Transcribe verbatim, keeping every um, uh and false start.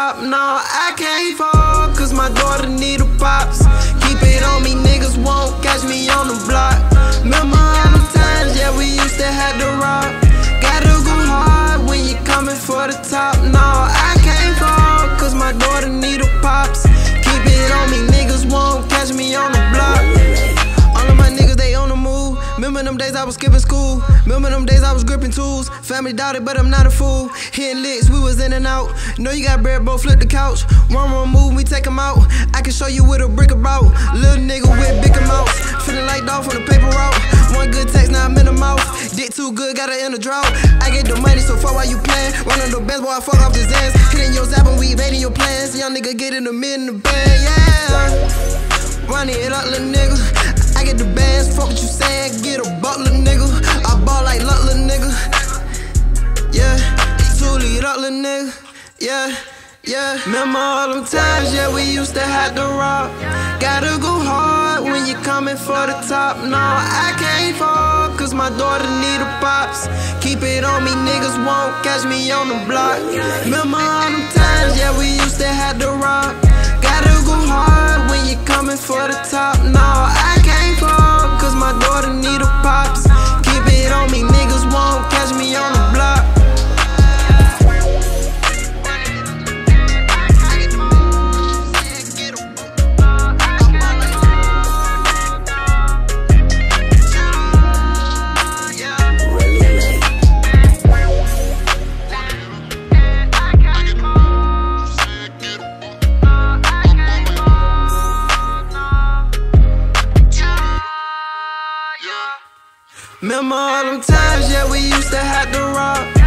top. Nah, I can't fall, cause my daughter need a pops. Keep it on me, niggas won't catch me on the block. Remember all the times, yeah, we used to have to rock. Gotta go hard when you coming for the top. Nah, I can't fall, cause my daughter need a pops. Keep it on me, niggas won't catch me on the block. All of my niggas, they on the move. Remember them days I was skipping school. Remember them days I was gripping tools. Family doubted, but I'm not a fool. Hitting licks, we was in and out. Know you got bread, bro, flip the couch. One wrong move, we take them out. I can show you what a brick about. Little nigga with bigger mouth. Feeling like Dolph on the paper route. One good text, now I'm in the mouth. Dick too good, got her in a drought. I get the money, so fuck why you playing. One of the best, boy, I fuck off his ass. Hitting your zap and we evading your plans. Young nigga get in the mid in the band, yeah. Run it up, little nigga. I get the bands, fuck what you saying. Get a buck, little nigga. I ball like luck, little nigga. Yeah, two lead up, little nigga. Yeah, yeah. Remember all them times, yeah, we used to have to rock. Gotta go hard when you coming for the top. Nah, I can't fall, cause my daughter need a pops. Keep it on me, niggas won't catch me on the block. Remember all them times, yeah, we used to have to rock. Gotta go hard when you coming for the top. Nah, I can't fall, cause my daughter need a pops. Keep it on me, niggas won't catch me on the block. Remember all them times, yeah, we used to have to rock.